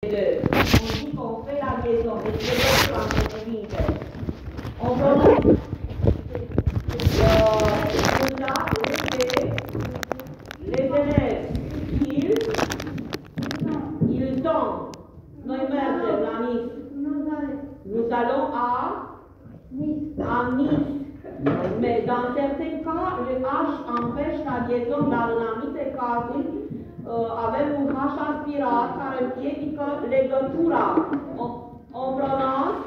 On dit qu'on fait la liaison des deux entre cuvinte. On prononce les élèves, ils sont. Noi mergem la Nice. Nous allons à Nice. Mais dans certains cas, le H empêche la liaison, dar în anumite cazuri avem un H aspirat care împiedică legătura. On prononce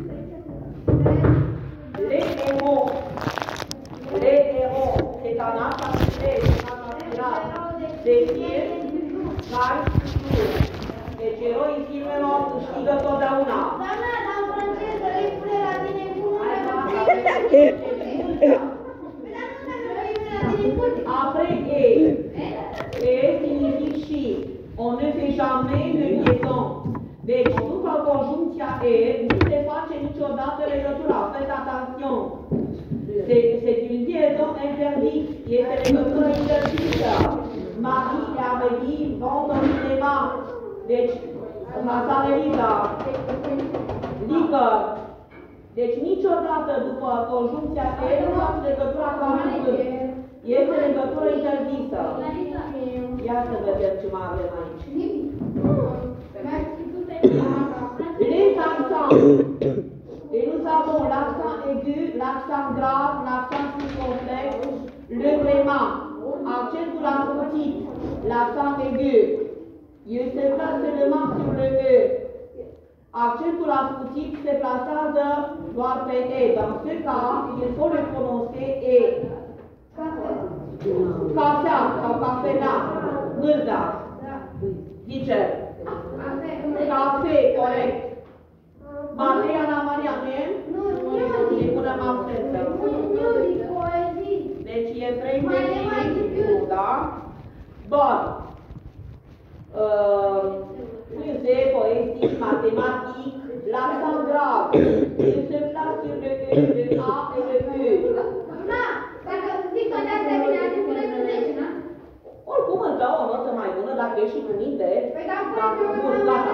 les héros. Les héros, c'est un H aspirat, des films care știu. Deci eroii filmelor câștigă totdeauna. Doamna, dar în franceză îi pune la tine în Après et signifie și. On ne fait jamais de liaison. Deci, după conjuncția nu se face niciodată legătura. Faites attention. C'est une liaison interdite. Este legătură interzisă. Marie avait dit, vont au cinéma. Deci, la sale lică. Deci, niciodată după conjuncția nu faci legătura cu amicul. Este legătură interzisă. Ia să vedem ce mai avem aici. Les accents. Et nous avons l'accent aigu, l'accent grave, l'accent circonflexe, le tréma. Accentul ascuțit, l'accent aigu. Il se place seulement sur le E. Accentul ascuțit se plasează doar pe E. Dans ce cas, il faut le prononcer E. Cafea sau cafenea, mârda. Zice. Cafe, corect. Mariana, nu? Nu. Îi punem absență. Deci e 3 da? Bun. Musée, poétique, mathématique, l'accent grave. Il se place sur le E, le A et le E. Dacă zic toate astea bine, ați pune cu lege, nu? Oricum îți dau o notă mai bună dacă ești și cu minte. Păi da, bun, gata.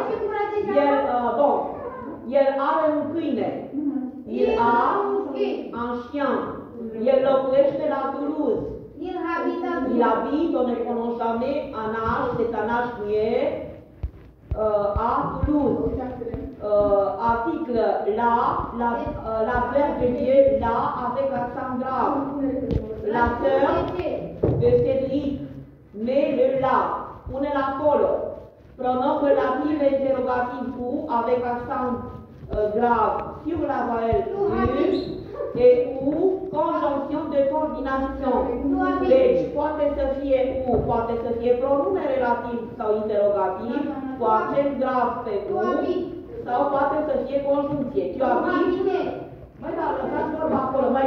El are un câine. Il a un chien. El locuiește la Toulouse. Il habite, on ne prononce jamais un H, c'est un H muet, à Toulouse. Article la verbe lieu là avec accent grave. La sœur de Cédric met le là, pune-l acolo. Pronom relativ interrogativ cu avec accent grave sur la voyelle U et ou conjonction de coordination. Deci poate să fie U, poate să fie pronume relativ sau interrogativ cu accent grav pe U sau poate să fie conjuncție. Tu habites? Mai da, lăsați vorba acolo, mai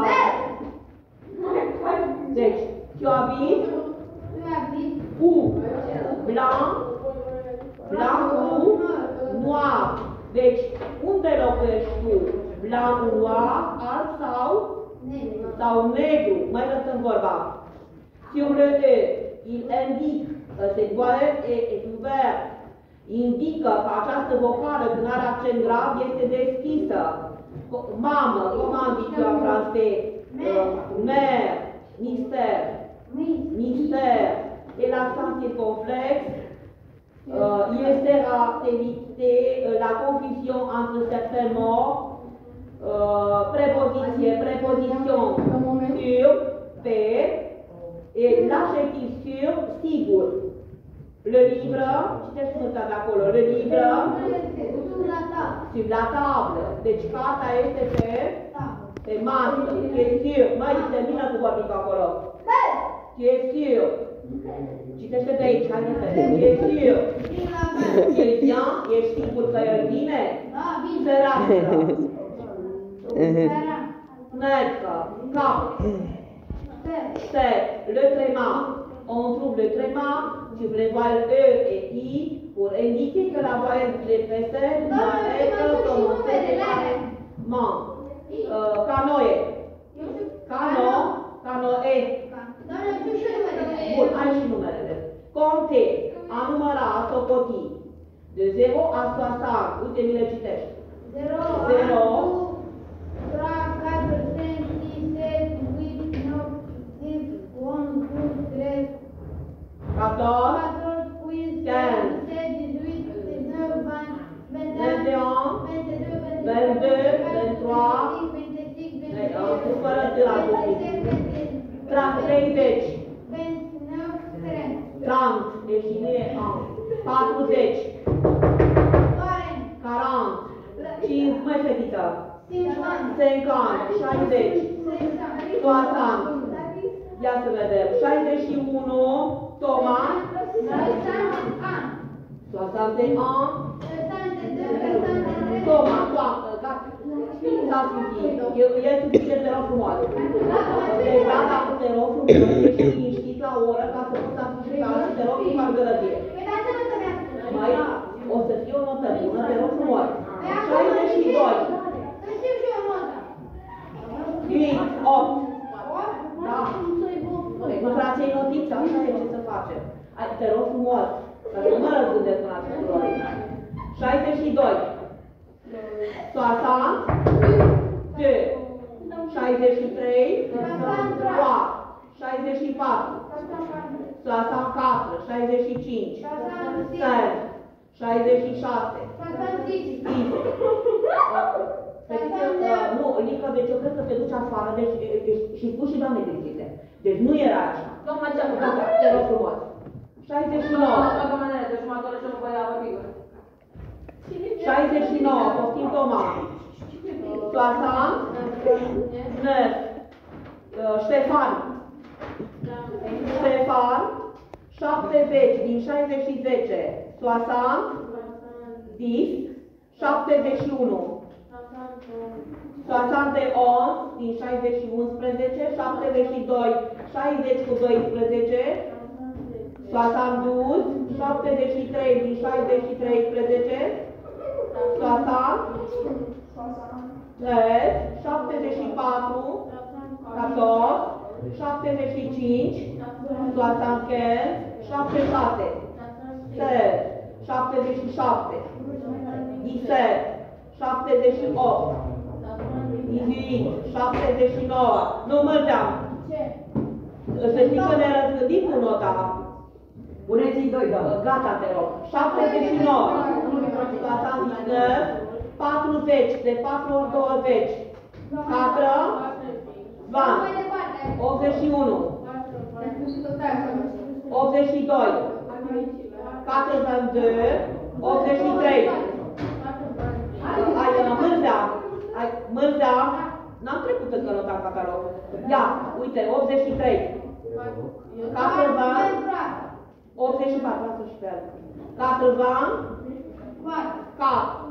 deci, tu habites? U, blanc, blanc ou noir. Deci, unde locuiești tu? Blanc, noir, alb sau negru? Mai lăsăm vorba. Sur le E, il indique que cette voyelle est ouverte. Indică că această vocală, când are accent grav, este deschisă. Mamă, cum am zis eu în francez? Mère, mystère. Mystère. Et l'accent circonflexe, il sert à éviter la confusion entre certains mots, préposition sur, pe, et l'adjectif sur, sigur. Le livre, citeți nota de acolo, le livre, sur la table. Deci carta este pe masă, tu es sûr. Mai termină cu vorbit acolo. Tu es sûr. Citește de aici, hai repede. Tu es sûr. El vine, ești sigur că el vine? Fereastră. Fenêtre, cap. C'est le tréma. On trouve le tréma sur les voyelles E et I pour indiquer que la voyelle qui les précède doit être prononcée séparément. Canoë. Canoë. Bun, ai și numerele. Compter, a număra, a socoti. De 0 a 60. Uite, mi le citești. 0, 0, 3, 4, 5, 6, 7, 8, 9, 10, 11, 12, 13, 14, 14, 15, 16, 17, 19, 20, 21, 22, 23, 30, 29, 30. 30, deci nu e an. 40, 40, 5, mai fetiță. 50, 60, 60. Ia să vedem. 61, Toma. 60 ani. Toma, toată, gata. S-a simțit. E suficient, te rog frumos. Deci, dacă te rog frumos, ești liniștit la oră ca să poți satisfica și te rog să faci gălăgie. Mai, o să fie o notă bună, te rog frumos. 62. 8. Da. Cu frații notiți, așa e ce să facem. Te rog frumos, să nu mă răzgândesc în acest rol. 62. 62. 63. 64. 64. 65. 66. Nu, Lica, deci eu cred că te duci afară, deci și tu și doamne Brigite. Deci nu era așa. Tocmai ce-am Gata, te rog frumos. 69. 69, poftim Toma. 69. Ștefan. Ștefan. 70 din 60 și 10. 60. Disc. 71. 71 din 60 și 11. 72. 60 cu 12. 72. 73 din 60 și 13. 74, 14, 75, 75, 76, 77, 17, 78, 18, 79. Nu mărgeam. Să știi că ne răzgândim cu nota. Puneți-i 2, doamnă. Gata, te rog. 79. 40, de 4 ori 20. 4. 81. 82. 42. 83. Mârzea. N-am trecut încă nota în catalog. Ia, uite, 83. 40. 84, lasă și pe altă. 40. 4.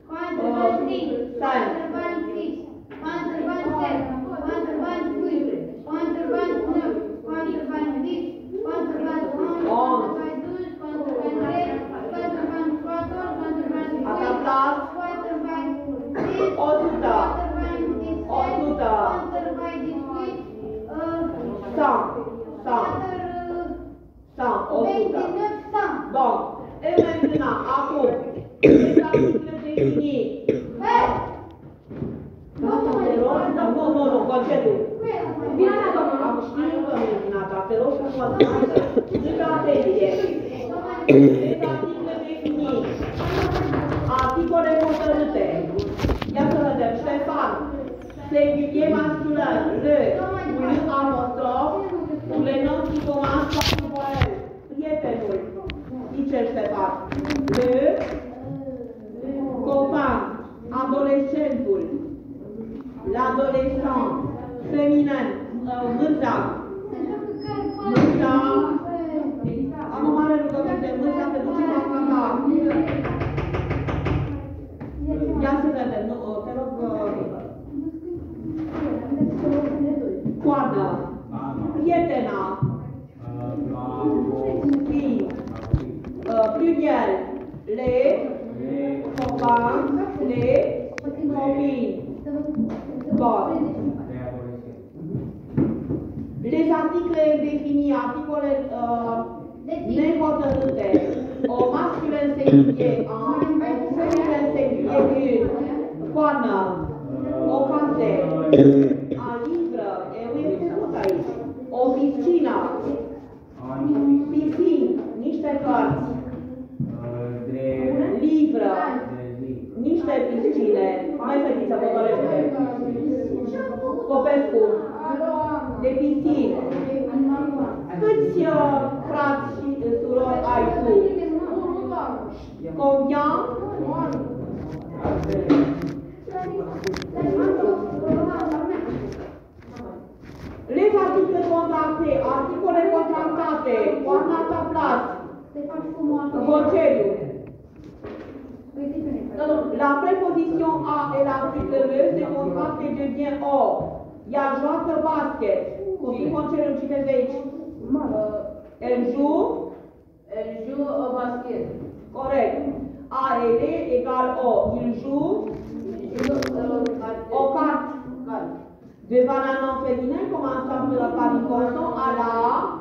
100. Bun. E maintenant, acum, les articles définis. Nu, concediu. Am știut că nu e vinata, te rog frumos, zic atenție. Les articles définis. Articole hotărâte. Ia să vedem, Ștefan. Singulier masculin, le, ou le apostrof, ou les noms qui commencent par el. Prietenul. Zice Ștefan. Le, copain, adolescentul, l'adolescent, feminin, mârza. Mârza. Am o mare rugăminte, mârza te duce la fata. Ia să vedem, te rog, coadă, prietena, pluriel, les copains, les copines. Bon. Les articles indéfinis, articole nehotărâte, au masculin singulier un, au féminin singulier une, coană, o carte, un livre, et oui, este tot aici, o piscină, piscine, niște cărți, livre, niște piscine, mai fetiță, potorește, Popescu, de piscine. Câți frați și surori ai tu? Combien? Les articles contractés, articole contractate, coana ta place, concediu. La préposition a et l'article le se contracte et devient or. Iar joacă basket. Copii concediu, citeți de aici. Elle joue au basket. Corect. A et D égale O. Il joue au carte. Devant un nom féminin, commençant par une consonne à la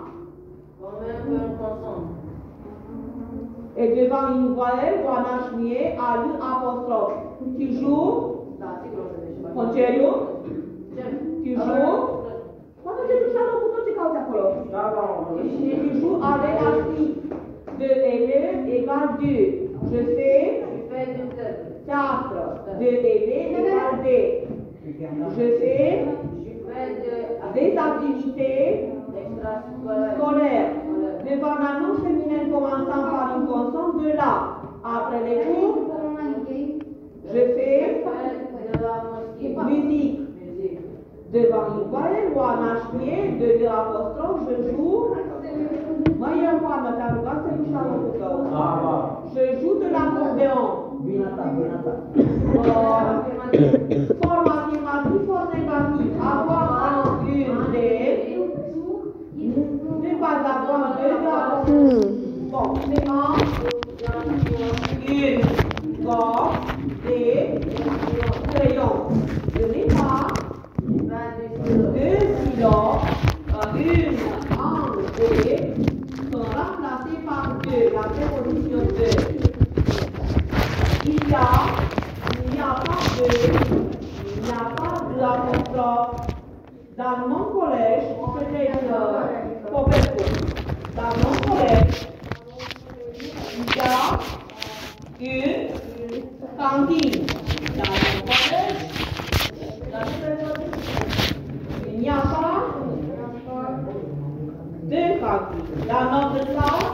et devant une voyelle ou un H muet à l'apostrophe. Tu joues concediu. Tu joues. Quand tu touches à l'autre, tu causes acolo. Tu joues avec la suite de LE égale 2. Je fais théâtre. De LE égale D. Je fais des activités scolaires. Devant un nom féminin commençant par une consonne de la. Après les cours, je fais musique. Devant une voyelle ou un H muet de apostrophe, je joue. Mai e o coadă, te-am rugat să duci la locul tău. Je joue de l'accordéon. Forme affirmative, forme négative. Avoir un, une, des. Ne pas avoir deux, bon, c'est un, une, gomme, des, crayons. Je n'ai pas deux stylos, une, un, et sont remplacés par deux, la préposition de. Il n'y a pas de apostrophe. Dans mon collège, peut-être Popescu. Dans mon collège, il y a une cantine. Dans mon collège, il n'y a pas de cantine. Dans notre classe,